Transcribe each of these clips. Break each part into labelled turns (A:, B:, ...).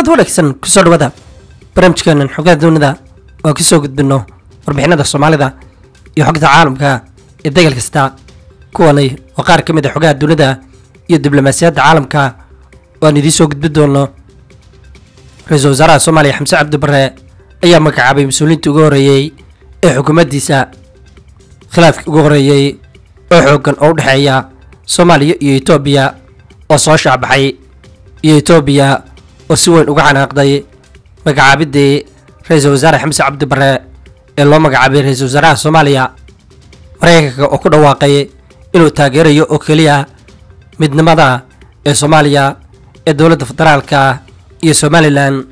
A: sanad wanaagsan kusoo dhawaada barnaamijkeenan xogta dunida oo ka soo gudbino warbixinada Soomaalida iyo xogta caalamka ee degal kasta kuwanay oo qaar ka mid ah xogaha dunida iyo diblomaasiyadda caalamka oo idin soo gudbin doono. Ra'iisul Wasaaraha Soomaaliya Xamse Cabdi Barre ayaa magacaabay mas'uuliyiinta ugu horeeyay ee xukuumaddiisa khilaafkii ugu horeeyay oo xooggan oo u dhexeeya Soomaaliya iyo Itoobiya oo soo shaabaxay iyo Itoobiya oo si weyn uga xanaaqday magacaabidii Ra'iisul Wasaare Xamse Cabdi Barre ee loo magacaabay Ra'iisul Wasaaraha Soomaaliya. Mareykanka oo ku dhawaaqay inuu taageerayo oo kaliya midnimada ee Soomaaliya ee dowladda federaalka iyo Somaliland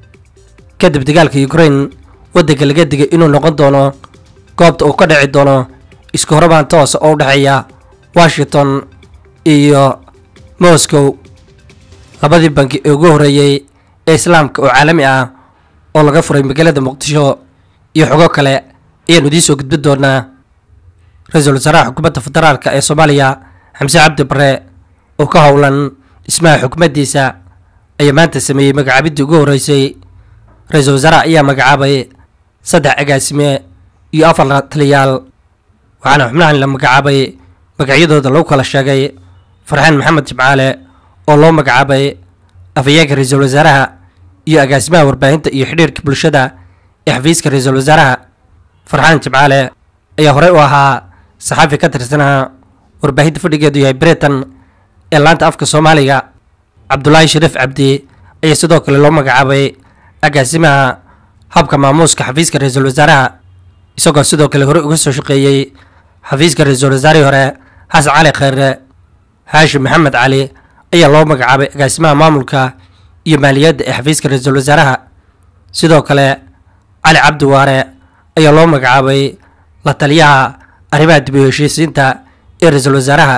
A: kadib dagaalka Ukraine waddanka laga digay inuu noqon doono goobta uu ka dhici doono isku hormaan toos oo u dhexeeya Washington iyo Moscow. labadii banki ee ugu horeeyay ee Islaamka oo caalami ah oo laga furay magaalada Muqdisho iyo xogo kale ayaan idin soo gudbin doonaa. Ra'iisul Wasaaraha Xukuumadda Federaalka ee Soomaaliya Xamse Cabdi Barre oo ka howlan dhismaha xukuumaddiisa ayaa maanta sameeyay magacaabidii ugu horeysay. Ra'iisul Wasaaraha ayaa magacaabay 3 agaasime iyo 4 taliyaal, waxaana xubnahan la magacaabay magacyadooda lagu kala sheegay Farxaan Maxamed Jimcaale oo loo magacaabay afhayeenka Ra'iisul Wasaaraha iyo agaasimaha warbaahinta iyo xiriirka bulshada ee xafiiska Ra'iisul Wasaaraha. Farxaan Jimcaale ayaa horey u ahaa saxaafi ka tirsanaa warbaahinta fadhigeedu yahay Britain ee laanta afka Soomaaliga. Cabdullaahi Shariif Cabdi ayaa sidoo kale loo magacaabay agaasimaha habka maamuuska xafiiska Ra'iisul Wasaaraha, isagoo sidoo kale hore uga soo shaqeeyay xafiiska Ra'iisul Wasaarihii hore Xasan Cali Khayre. Haashim Maxamed Cali ayaa loo magacaabay agaasimaha maamulka iyo maaliyadda ee xafiiska Ra'iisul Wasaaraha. sidoo kale Cali Cabdi Waare ayaa loo magacaabay la taliyaha arrimaha dib u heshiisiinta ee Ra'iisul Wasaaraha.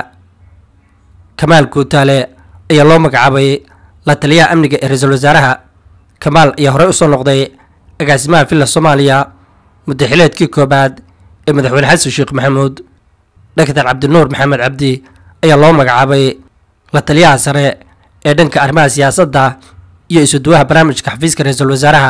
A: Kamaal Guutaale ayaa loo magacaabay la taliyaha amniga ee Ra'iisul Wasaaraha. Kamaal ayaa hore u soo noqday agaasimaha Villa Soomaaliya muddo xileedkii koobaad ee madaxweyne Xasan Sheekh Maxamuud. Dr. Cabdinuur Maxamed Cabdi ayaa loo magacaabay la taliyaha sare ee dhanka arrimaha siyaasadda iyo isuduwaha barnaamijka xafiiska Ra'iisul Wasaaraha.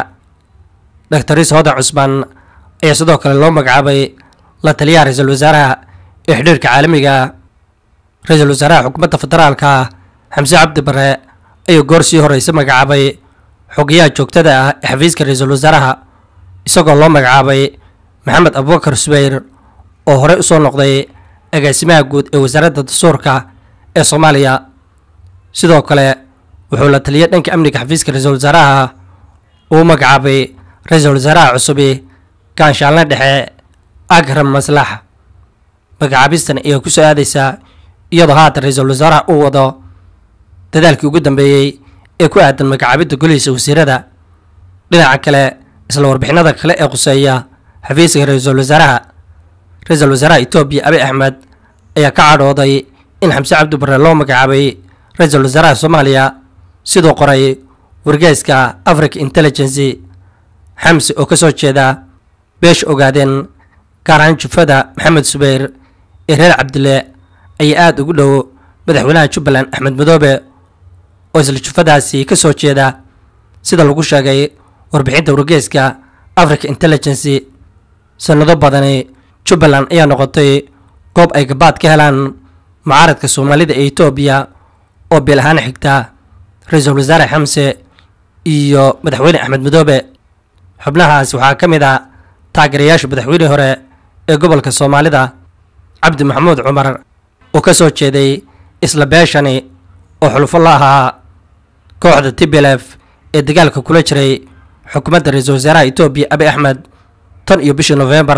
A: Dr. Riis Hodan Cusmaan ayaa sidoo kale loo magacaabay la taliyaha Ra'iisul Wasaaraha ee xiriirka caalamiga. Ra'iisul Wasaaraha Xukuumadda Federaalka Xamse Cabdi Barre ayaa goor sii horeysa magacaabay xogayaha joogtada ah ee xafiiska Ra'iisul Wasaaraha, isagoo loo magacaabay Maxamed Abubakar Subayr oo hore u soo noqday agaasimaha guud ee wasaaradda dastuurka ee Soomaaliya. sidoo kale wuxuu la taliyay dhanka amniga xafiiska Ra'iisul Wasaaraha uu magacaabay Ra'iisul Wasaaraha cusub Kaanshaale Dhexe Akram Maslax. magacaabistan ayaa ku soo aadaysa iyadoo haatan Ra'iisul Wasaaraha uu wado dadaalkii ugu dambeeyay ee ku aadan magacaabidda golihiisa wasiirada. dhinaca kale isla warbixinada kale ee quseeya xafiiska Ra'iisul Wasaaraha, Ra'iisul Wasaaraha Itoobiya Abiy Ahmed ayaa ka cadhooday in Xamse Cabdi Barre loo magacaabay Ra'iisul Wasaaraha Soomaaliya, sidoo qoray wargeyska Africa Intelligence. Xamse oo ka soo jeeda beesha ogaadeen gaar ahaan jufada Maxamed Subayr ee reer Cabdille ayaa aad ugu dhow madaxweynaha Jubbaland Axmed Madoobe oo isla jufadaasi ka soo jeeda, sida lagu sheegay warbixinta wargeyska Africa Intelligence. sanado badani Jubbaland ayaa noqotay goob ay gabaad ka helaan mucaaradka Soomaalida ee Itoobiya oo beel ahaan xigta Ra'iisul Wasaare Xamse iyo madaxweyne Axmed Madoobe. xubnahaas waxaa ka mid ah taageerayaasha madaxweynihii hore ee gobolka Soomaalida Cabdi Maxamuud Cumar oo ka soo jeeday isla beeshani oo xulufo la ahaa kooxda TPLF ee dagaalka kula jiray xukuumadda Ra'iisul Wasaaraha Itoobiya Abiy Ahmed tan iyo bishii November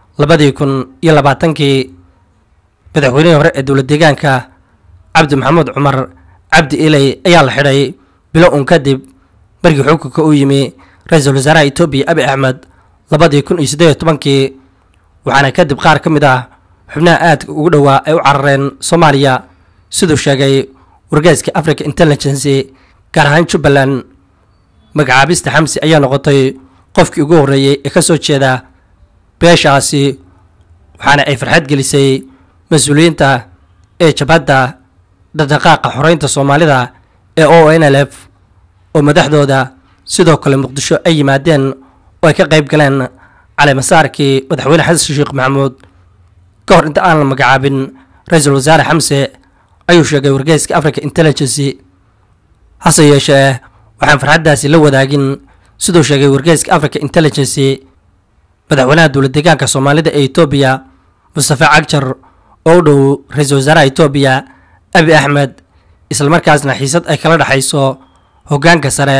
A: 2020. madaxweynihii hore ee dowlad deegaanka Cabdi Maxamuud Cumar Cabdi Ilay ayaa la xidhay bilo kadib markii xukunka uu yimi Ra'iisul Wasaaraha Itoobiya Abiy Ahmed 2018. waxaana kadib qaar ka mid ah xubnaha aadka ugu dhowaa ay u carareen Soomaaliya, sidoo sheegay wargeyska Africa Intelligence. gaar ahaan Jubbaland magacaabista Xamse ayaa noqotay qofkii ugu horeeyay ee ka soo jeeda beeshaasi, waxaana ay farxad gelisay mas'uuliyiinta ee jabhadda dhaqdhaqaaqa xoreynta Soomaalida ee ONLF oo madaxdooda sidoo kale muqdisho ay yimaadeen oo ay ka qayb galeen caleemasaarkii madaxweyne xasan sheekh maxamuud ka hor inta aan la magacaabin ra-iisul wasaare xamse ayuu sheegay wargeyska Africa Intelligence. hase yeeshee waxaan farxaddaasi la wadaagin sidoo sheegay wargeyska Africa Intelligence madaxweynaha dowlad deegaanka Soomaalida ee Itoobiya Mustafa Cagjar oo u dhow ra-iisul wasaaraha Itoobiya Abiy Ahmed isla markaasna xiisad ay kala dhaxayso hoggaanka sare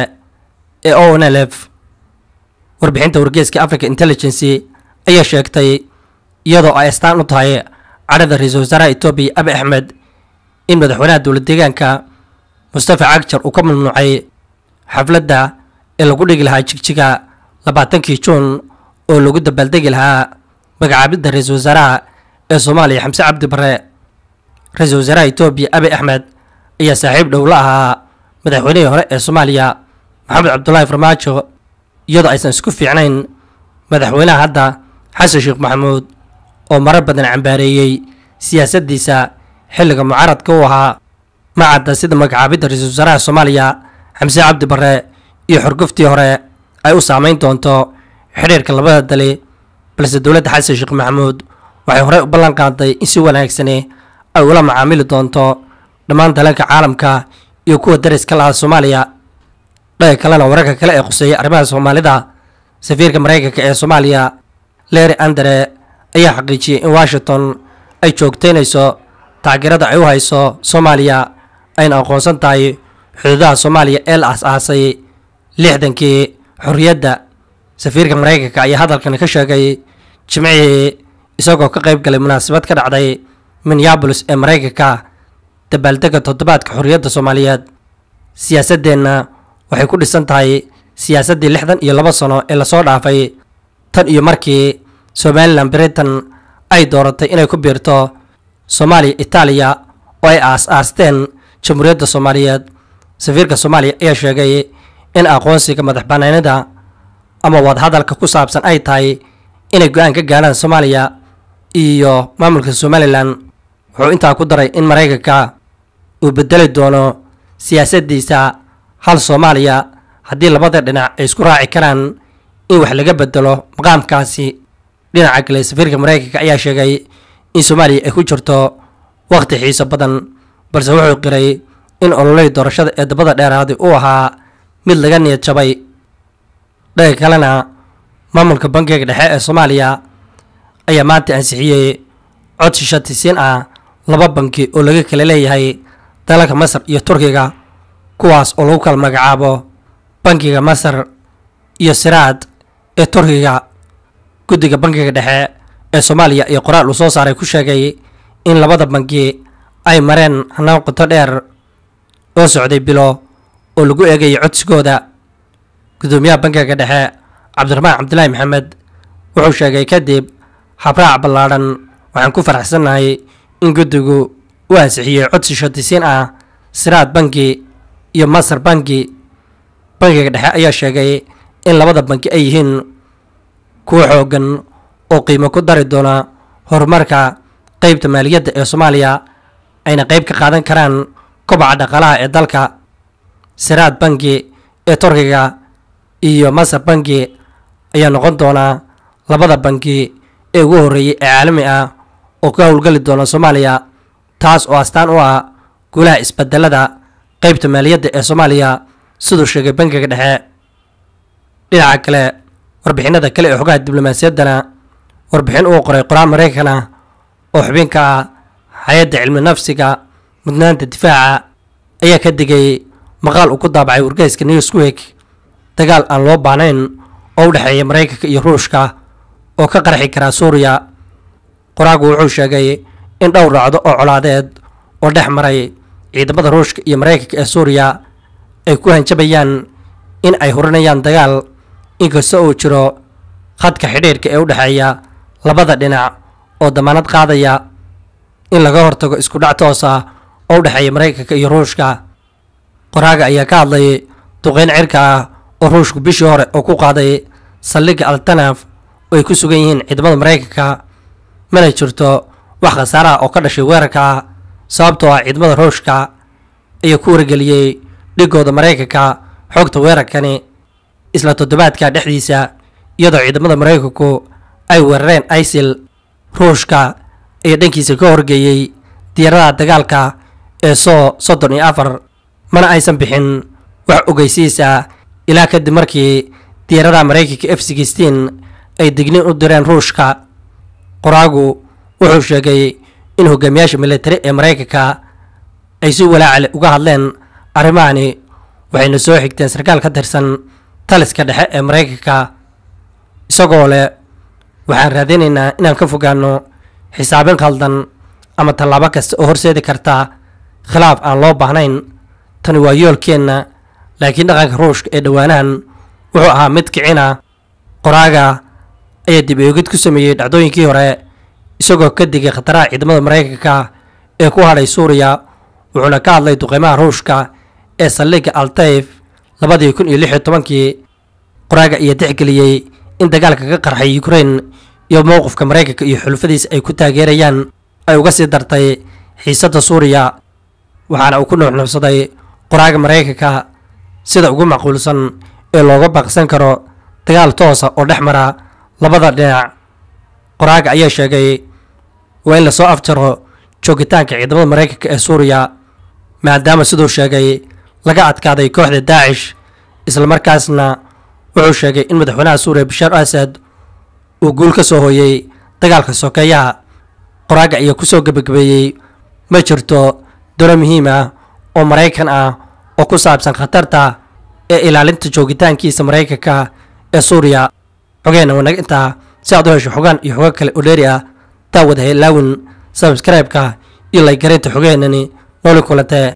A: ee ONLF. warbixinta wargeyska Africa Intelligence ayaa sheegtay iyadoo ay astaan u tahay cadhada ra-iisul wasaaraha Itoobiya Abiy Ahmed in madaxweynaha dowlad deegaanka Mustafa Cagjar uu ka mamnuucay xafladda ee lagu dhigi lahaa Jigjiga 20 Juun oo lagu dabaaldegi lahaa magacaabidda ra-iisul wasaaraha ee Soomaaliya Xamse Cabdi Barre. ra-iisul wasaaraha Itoobiya Abiy Ahmed ayaa saaxiib dhow la ahaa madaxweynihii hore ee Soomaaliya Maxamed Cabdullaahi Farmaajo iyadoo aysan isku fiicnayn madaxweynaha hadda Xasan Sheekh Maxamuud oo marar badan cambaareeyay siyaasaddiisa xilliga mucaaradka u ahaa. ma cadda sida magacaabidda ra-iisul wasaaraha Soomaaliya Xamse Cabdi Barre iyo xorguftii hore ay u saameyn doonto xiriirka labada dal, balse dowladda Xasan Sheekh Maxamuud waxay horey u ballan qaaday in si wanaagsan ay ula macaamili doonto dhammaan dalalka caalamka iyo kuwa dariska la ah Soomaaliya. dhanka kalena wararka kale ee quseeya arrimaha Soomaalida, safiirka Mareykanka ee Soomaaliya Larry Andre ayaa xaqiijiyay in Washington ay joogteynayso taageerada ay u hayso Soomaaliya ayna aqoonsan tahay xuduudaha Soomaaliya ee la aasaasay 60kii xorriyadda. safiirka Mareykanka ayaa hadalkan ka sheegay Jimcihii isagoo ka qayb galay munaasabad ka dhacday Minneapolis ee Mareykanka dabaaldegga toddobaadka xorriyadda Soomaaliyeed. siyaasadeenna waxay ku dhisan tahay siyaasaddii 62 sano ee lasoo dhaafay tan iyo markii Somaliland Britain ay dooratay inay ku biirto Soomaaliya Itaaliya oo ay aasteen Jamhuuriyadda Soomaaliyeed. safiirka Soomaaliya ayaa sheegay in aqoonsiga madaxbannaanida ama wadahadalka ku saabsan ay tahay inay go'aan ka gaaraan Soomaaliya iyo maamulka Somaliland. wuxuu intaa ku daray in Mareykanka uu bedeli doono siyaasaddiisa hal Soomaaliya haddii labada dhinac ay isku raaci karaan in wax laga bedelo maqaamkaasi. dhinaca kale, safiirka Mareykanka ayaa sheegay in Soomaaliya ay ku jirto waqti xiiso badan, balse wuxuu qiray in ololihii doorashada ee dabada dheeraaday uu ahaa mid laga niyad jabay. dhanka kalena, maamulka bangiga dhexe ee Soomaaliya ayaa maanta ansixiyay codsi shatisiin ah 2 bangi oo laga kala leeyahay dalalka Masar iyo Turkiga, kuwaas oo lagu kala magacaabo bangiga Masar iyo Siraad ee Turkiga. guddiga bangiga dhexe ee Soomaaliya iyo qoraal uu soo saaray ku sheegay in labada bangi ay mareen hanaan qoto dheer oo socday bilo oo lagu eegayay codsigooda. gudoomiyaha bangiga dhexe Cabdiraxmaan Cabdilaahi Maxamed wuxuu sheegay kadib habraac ballaadhan, waxaan ku faraxsanahay in guddigu uu ansixiyay codsi shatisiin ah Siraad bangi iyo Masar bangi. bangiga dhexe ayaa sheegay in labada bangi ay yihiin kuwa xooggan oo qiimo ku dari doona horumarka qaybta maaliyadda ee Soomaaliya, ayna qayb ka qaadan karaan kobaca dhaqaalaha ee dalka. Siraad bangi ee Turkiga iyo Masar bangi ayaa noqon doona labada bangi ee ugu horreeyay ee caalami ah oo ka howlgali doona Soomaaliya, taas oo astaan u ah guulaha isbedelada qaybta maaliyadda ee Soomaaliya sidoo sheegay bangiga dhexe. dhinaca kale, warbixinada kale ee xogaha diblomaasiyaddana, warbixin uu qoray qoraal Mareykan ah oo xubin ka ah hay'adda cilmi nafsiga mudnaanta difaaca ayaa ka digay maqaal uu ku daabacay wargeyska Newsweek dagaal aan loo baahnayn oo u dhexeeya Mareykanka iyo Ruushka oo ka qarxi kara Suuriya. qoraagu wuxuu sheegay in dhowr dhacdo oo colaadeed oo dhex maray ciidamada Ruushka iyo Mareykanka ee Suuriya ay ku hanjabayaan in ay hurinayaan dagaal, inkastoo uu jiro khadka xidhiidhka ee u dhexeeya labada dhinac oo damaanad qaadaya in laga hortago isku dhac toos ah oo u dhexeeya Mareykanka iyo Ruushka. qoraaga ayaa ka hadlay duqeyn cirka ah oo Ruushku bishii hore oo ku qaaday saldhigga Altanaf oo ay ku sugan yihiin ciidamada Mareykanka. mana jirto wax khasaare ah oo ka dhashay weerarka, sababtoo ah ciidamada Ruushka ayaa ku wargeliyay dhigooda Mareykanka xogta weerarkani isla toddobaadka dhexdiisa iyadoo ciidamada Mareykanku ay weerareen ISIL. Ruushka ayaa dhankiisa ka horgeeyay diyaaradaha dagaalka ee SO-34 mana aysan bixin wax ogeysiisa ilaa kadib markii diyaaradaha Mareykanka F-16 ay digniin u direen Ruushka. Qoraagu wuxuu sheegay in hogaamiyaasha militari ee Mareykanka ay si walaac leh uga hadleen arrimahani, waxayna soo xigteen sarkaal ka tirsan taliska dhexe ee Mareykanka isagoo leh waxaan raadinaynaa inaan ka fogaano xisaabin khaldan ama tallaabo kasta oo horseedi karta khilaaf aan loo baahnayn. tani waa yoolkeenna, laakiin dhaqanka Ruushka ee dhawaanahan wuxuu ahaa mid kicina. Qoraaga ayaa dib eegid ku sameeyay dhacdooyinkii hore isagoo ka digay khataraha ciidamada Mareykanka ee ku hadhay Suuriya, wuxuuna ka hadlay duqeymaha Ruushka ee saldhigga Al-Taif 2016. Qoraaga ayaa tixgeliyay in dagaalka ka qarxay Ukraine iyo mowqifka Mareykanka iyo xulufadiisa ay ku taageerayaan ay uga sii dartay xiisadda Suuriya, waxaana uu ku nuuxnuuxsaday qoraaga Mareykanka sida ugu macquulsan ee looga baaqsan karo dagaal toos ah oo dhex mara labada dhinac. Qoraaga ayaa sheegay waa in la soo afjaro joogitaanka ciidamada Mareykanka ee Suuriya maadaama sidoo sheegay laga adkaaday kooxda Daesh, isla markaasna wuxuu sheegay in madaxweynaha Suuriya Bashar al-Assad uu guul ka soo hooyay dagaalka sokeeyaha. Qoraaga ayaa ku soo gabagabeeyay ma jirto doodo muhiim ah oo Mareykan ah oo ku saabsan khatarta ee ilaalinta joogitaankiisa Mareykanka ee Suuriya. xogeena wanaag intaa si aad u hesho xogaan iyo xogo kale oo dheeri ah daawada heelaawin subscribe-ka iyo like gareynta xogeenani nooli kulantee.